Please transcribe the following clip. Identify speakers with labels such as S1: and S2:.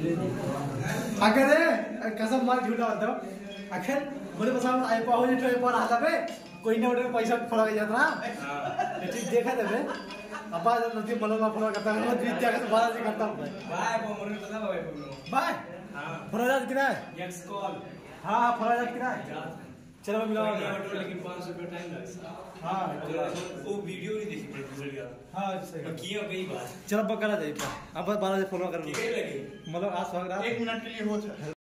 S1: अगर कसम मार झूठा होता आखिर बोले बस हम आई पाओ जो पर आता पे कोई ना उठे पैसा फड़ा के जाता ना ठीक देखा थे बे अब आज नदी मनोला फड़ा करता है मत विद्या का बात से करता हूं बाय मोरे पता बाय हां फराजात कितना है एक्स कॉल हां फराजात कितना है चलो मैं मिलाऊंगा लेकिन 500 रुपए टाइम लगेगा हां वो वीडियो नहीं देखी प्रोड्यूसर का हां सही किया कई बार चलो पकड़ा जाए अब 12 से फोन कर ठीक है लगे मतलब आज 1 मिनट के लिए हो